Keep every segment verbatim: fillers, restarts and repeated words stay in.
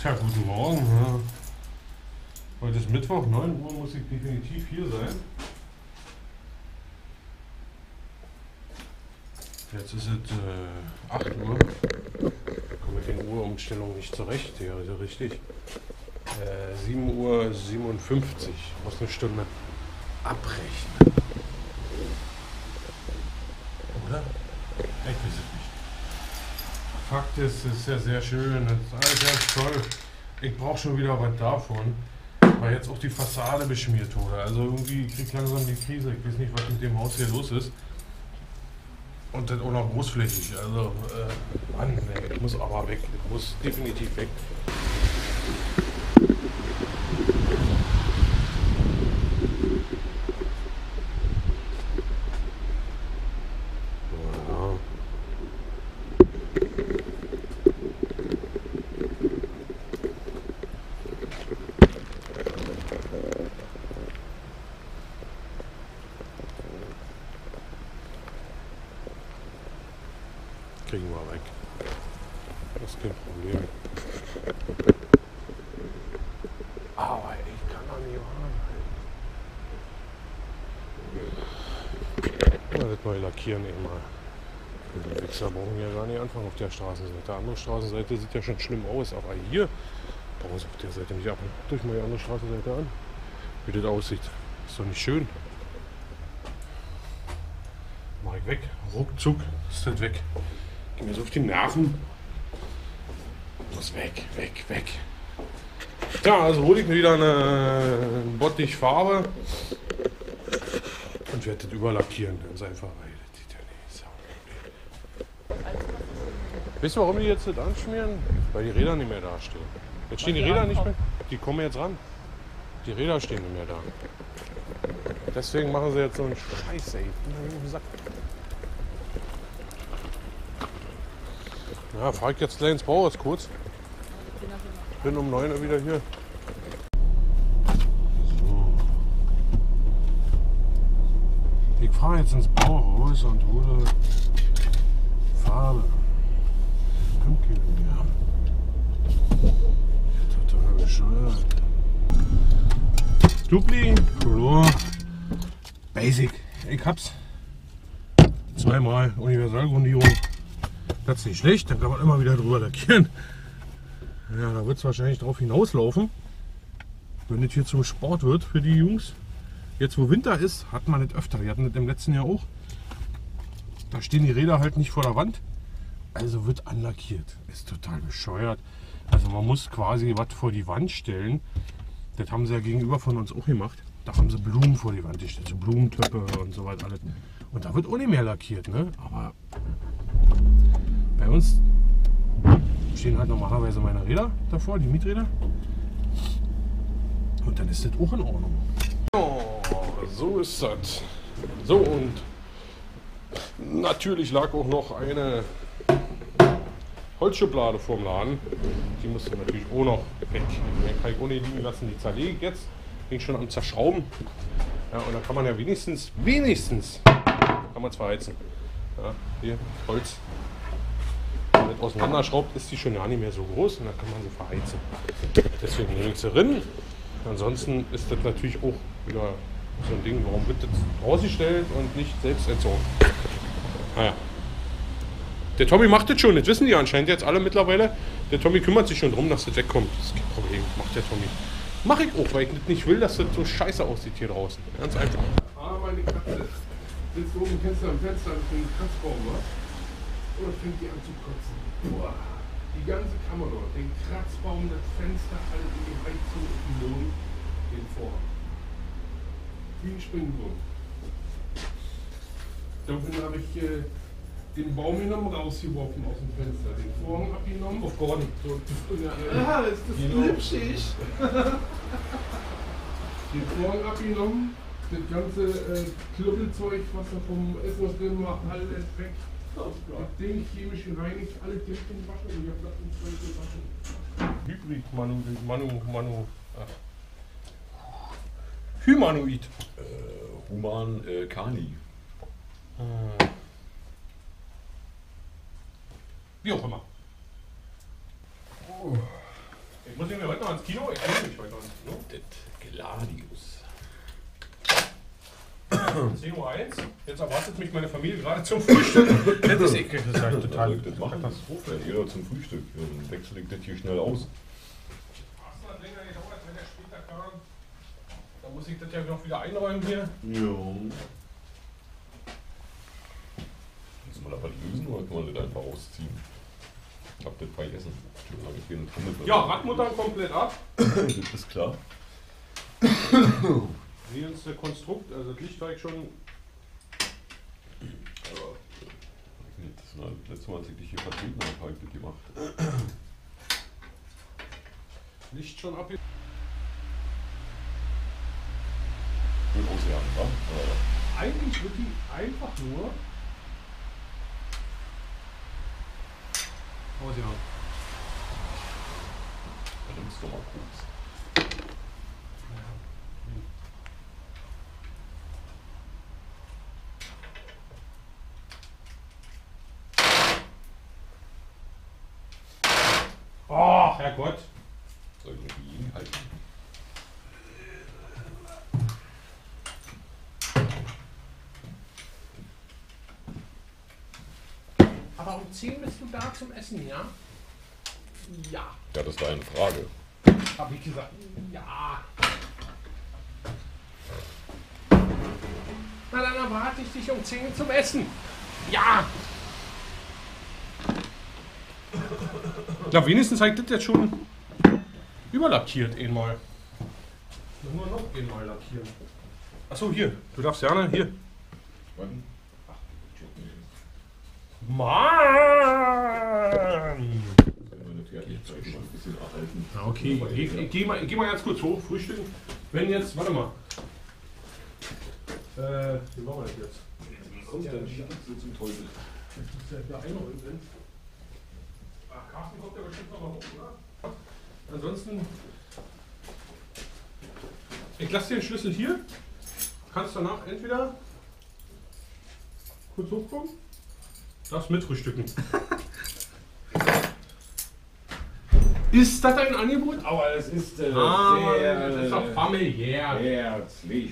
Tja, guten Morgen. Ja. Heute ist Mittwoch, neun Uhr muss ich definitiv hier sein. Jetzt ist es äh, acht Uhr. Ich komme mit den Uhrumstellungen nicht zurecht, ja, also richtig. Äh, sieben Uhr siebenundfünfzig, muss eine Stunde abrechnen. Oder? Ich weiß es nicht. Fakt ist, es ist ja sehr schön, es ist alles ganz toll. Ich brauche schon wieder was davon, weil jetzt auch die Fassade beschmiert wurde. Also irgendwie kriege ich langsam die Krise. Ich weiß nicht, was mit dem Haus hier los ist. Und das auch noch großflächig. Also, äh, Mann, nee, ich muss aber weg. Ich muss definitiv weg. Kriegen wir weg. Das ist kein Problem. Aber ich kann doch nicht warm. Ja, das neue Lackieren eben mal. Die Wichser brauchen ja gar nicht anfangen auf der Straßenseite. Die andere Straßenseite sieht ja schon schlimm aus, aber hier brauchen sie auf der Seite nicht ab. Durch mal die andere Straßenseite an. Wie das aussieht. Ist doch nicht schön. Mach ich weg. Ruckzuck ist das weg. Geh mir so auf die Nerven. Muss weg, weg, weg. Ja, also hole ich mir wieder eine Bottichfarbe und werde das überlackieren. Ganz einfach, weil das sieht ja nicht so. Weißt du, warum die jetzt das anschmieren? Weil die Räder nicht mehr da stehen. Jetzt stehen die Räder nicht mehr. Die kommen jetzt ran. Die Räder stehen nicht mehr da. Deswegen machen sie jetzt so einen Scheiß, ey. Ja, fahre ich jetzt gleich ins Bauhaus kurz. Bin um neun Uhr wieder hier. So. Ich fahre jetzt ins Bauhaus und hole Farbe. Kommt keine mehr. Total bescheuert. Dupli, Color, Basic. Ich hab's. Zweimal Universalgrundierung. Das ist nicht schlecht, dann kann man immer wieder drüber lackieren. Ja, da wird es wahrscheinlich drauf hinauslaufen, wenn das hier zum Sport wird für die Jungs. Jetzt wo Winter ist, hat man das öfter. Wir hatten das im letzten Jahr auch. Da stehen die Räder halt nicht vor der Wand. Also wird anlackiert. Ist total bescheuert. Also man muss quasi was vor die Wand stellen. Das haben sie ja gegenüber von uns auch gemacht. Da haben sie Blumen vor die Wand gestellt. So Blumentöpfe und so weiter alles. Und da wird auch nicht mehr lackiert, ne? Aber bei uns stehen halt normalerweise meine Räder davor, die Mieträder. Und dann ist das auch in Ordnung. Oh, so ist das. So, und natürlich lag auch noch eine Holzschublade vorm Laden. Die musste natürlich auch noch weg. Die kann ich ohne liegen lassen. Die zerlege ich jetzt. Bin schon am Zerschrauben. Ja, und da kann man ja wenigstens, wenigstens, kann man es verheizen. Ja, hier, Holz. Wenn man das auseinanderschraubt, ist die schon gar nicht mehr so groß und dann kann man sie verheizen. Deswegen nehme ich sie drin. Ansonsten ist das natürlich auch wieder so ein Ding, warum wird das rausgestellt und nicht selbst entsorgt. Naja. Der Tommy macht das schon, das wissen die anscheinend jetzt alle mittlerweile. Der Tommy kümmert sich schon darum, dass das wegkommt. Das ist kein Problem, macht der Tommy. Mach ich auch, weil ich nicht will, dass das so scheiße aussieht hier draußen. Ganz einfach. Ah, meine Katze sitzt oben im Fenster am Fenster und fängt Kratzbaum, was? Oder fängt die an zu kotzen? Boah, die ganze Kammer dort, den Kratzbaum, das Fenster, alles in die Heizung und den Boden, den Vorhang. Wie ein Springbrunnen. Daraufhin habe ich äh, den Baum genommen, rausgeworfen aus dem Fenster, den Vorhang abgenommen. Auf Gordon. So, ah, ist das glitschig. Den Vorhang abgenommen, das ganze äh, Klüppelzeug, was da vom Essen was drin war, alles weg. Das Ding chemisch gereinigt, alle Dämpfen waschen und ich habe das in zwei gewaschen. Hybrid, Manu, Manu, Manu. Ach. Humanoid. Äh, Human äh, Kani. Hm. Wie auch immer. Oh. Ich muss Muss ich mir heute noch ins Kino? Ich will nicht heute noch ins Kino. Das Gladius. zehn Uhr eins. Jetzt erwartet mich meine Familie gerade zum Frühstück. Das ist eklig, das ist halt total. Das macht Katastrophe. Jeder zum Frühstück. Ja, dann wechsle ich das hier schnell aus. Das hat länger gedauert, wenn der später kam. Da muss ich das ja noch wieder einräumen hier. Ja. Muss man aber lösen oder kann man das einfach ausziehen? Ich hab das vergessen. Schon lange keine Trommel. Ja, Radmutter komplett ab. Das ist klar. Hier ist der Konstrukt, also das Lichtteig schon. Aber das war das letzte Mal, als ich dich hier vertreten habe, habe ich das gemacht. Licht schon ab. Gut ausjagen, wa? Eigentlich wird die einfach nur ausjagen. Dann nimmst du mal kurz. Oh, Herrgott. Soll ich irgendwie gegenhalten? Aber um zehn bist du da zum Essen, ja? Ja, Ja, das war eine Frage. hab ich gesagt. Ja. Na dann erwarte ich dich um zehn zum Essen. Ja. Ja, wenigstens habe ich das jetzt schon überlackiert einmal. Nur noch einmal lackieren. Achso, hier. Du darfst ja, ne? Hier. Wann? Mann! Meine Fertigzeit mal ein bisschen erhalten. Ja, okay, ich, ich gehe mal, geh mal ganz kurz hoch, frühstücken. Wenn jetzt, warte mal. Äh, wie machen wir das jetzt? Kommt dann schickst du zum Teufel. Das ist ja wieder einrollen sind. Ach, Carsten kommt ja bestimmt noch mal hoch, oder? Ansonsten. Ich lasse dir den Schlüssel hier. Kannst danach entweder kurz hochkommen. Darfst mitfrühstücken. Ist das ein Angebot? Aber es ist äh, Ah, sehr das ist doch familiär. herzlich.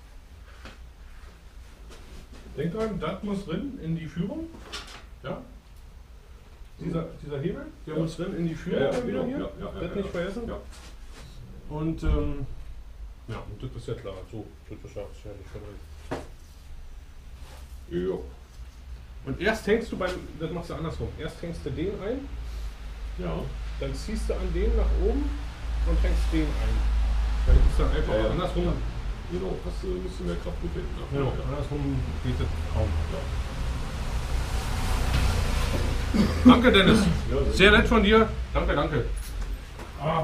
Denk dran, das muss rein in die Führung. Ja? Dieser, dieser Hebel, der Ja. muss rein in die Führung Ja, ja, dann wieder genau. hier. Ja, ja, ja, das ja, nicht ja. vergessen. Ja. Und ähm, ja, und das ist ja klar. So, das ist ja, ist ja nicht verdreht. Ja. Und erst hängst du beim, das machst du andersrum. Erst hängst du den ein, Ja. dann ziehst du an den nach oben und hängst den ein. Dann ist dann einfach Ja, ja. andersrum. Genau, hast du ein bisschen mehr Kraft gefunden. Genau, andersrum geht das kaum. Danke, Dennis. Ja, Sehr nett von dir. Danke, danke. Ah.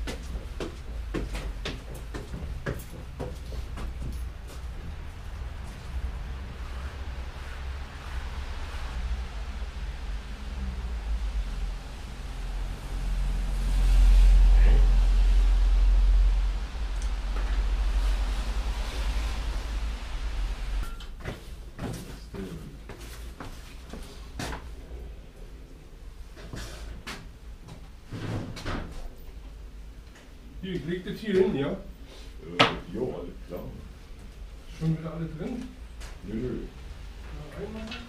Hier, ich leg das hier hin, ja? Äh, jo, alles klar. Schon wieder alle drin? Nö, nö. Mal reinmachen.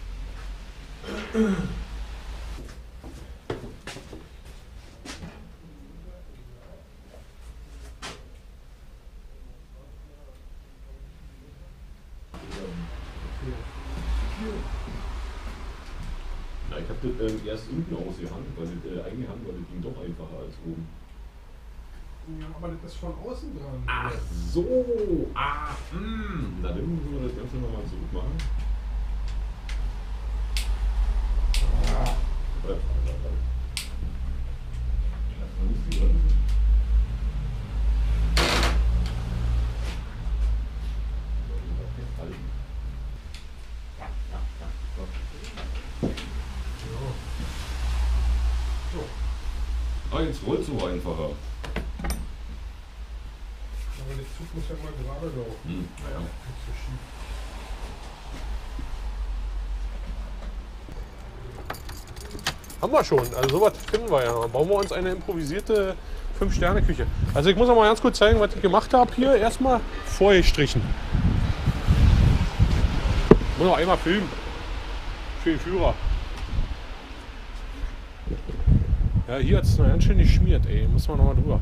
Na, ich hab das ähm, erst unten ausgehangen, weil das äh, eingehangen, weil das ging doch einfacher als oben. Ja, aber das ist von außen dran. Ach so, ah, mh. Na, dann müssen wir das Ganze nochmal zurück machen. Ah. Warte, warte, warte. Das muss die drin. Festhalten. Ja, ja, ja. So. Ah, jetzt rollt es aber einfacher. Aber der Zug muss ja mal gerade laufen. Hm, naja. Nicht so schief. Haben wir schon. Also sowas finden wir ja. Dann bauen wir uns eine improvisierte fünf Sterne Küche. Also ich muss noch mal ganz kurz zeigen, was ich gemacht habe hier. Erstmal vorgestrichen. Ich muss noch einmal filmen. Für den Führer. Ja, hier hat es noch ganz schön geschmiert, ey. Muss man noch mal drüber.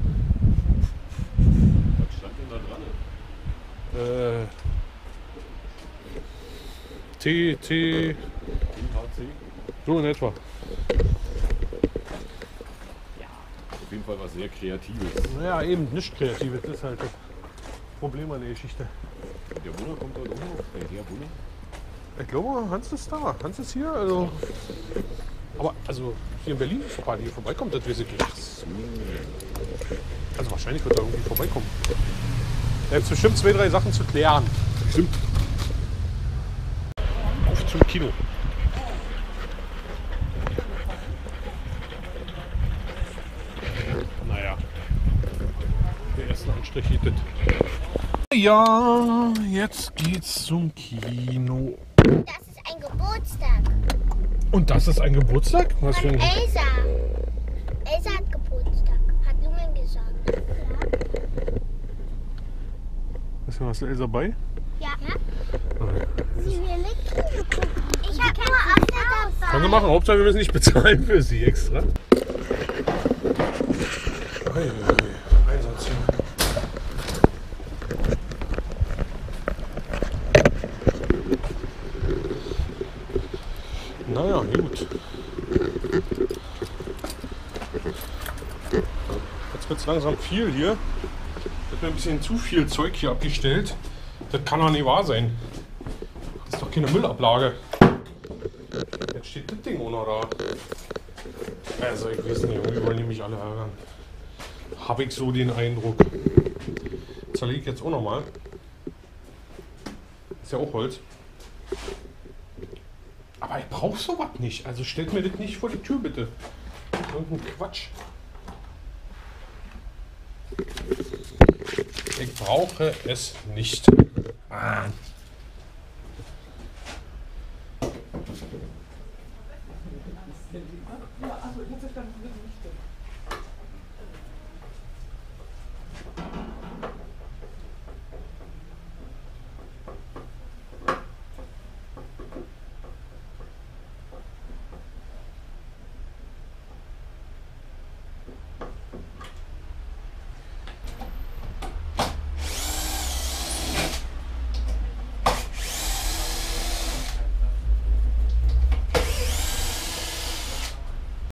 Was stand denn da dran? Äh, T, T, so in etwa. Auf jeden Fall was sehr Kreatives. Naja, eben nicht Kreatives. Das ist halt das Problem an der Geschichte. Der Wunder kommt dort auch noch. Der Herr Wunder. Ich glaube, Hans ist da. Hans ist hier. Also, aber also hier in Berlin, sobald hier vorbeikommt, das weiß ich nicht. Also wahrscheinlich wird er irgendwie vorbeikommen. Da gibt es bestimmt zwei, drei Sachen zu klären. Bestimmt. Auf zum Kino. Naja. Der erste Anstrich geht das. Ja, jetzt geht's zum Kino. Das ist ein Geburtstag Und das ist ein Geburtstag? Was für von ein Elsa. Elsa hat Geburtstag, hat Lumen gesagt. Ja. Ist da was Elsa bei? Ja. Sie will nicht. Ich habe nur Apfel dabei. Können wir machen. Hauptsache wir müssen nicht bezahlen für sie extra. Hey, hey, Einsatz hier. Naja, gut. Jetzt wird es langsam viel hier. Wird mir ein bisschen zu viel Zeug hier abgestellt. Das kann doch nicht wahr sein. Das ist doch keine Müllablage. Jetzt steht das Ding auch noch da. Also ich weiß nicht, irgendwie wollen die mich alle ärgern. Habe ich so den Eindruck. Zerlege ich jetzt auch noch mal. Ist ja auch Holz. Aber ich brauche sowas nicht. Also stellt mir das nicht vor die Tür, bitte. Irgendein Quatsch. Ich brauche es nicht. Mann. Ja, also ich hätte dann nicht.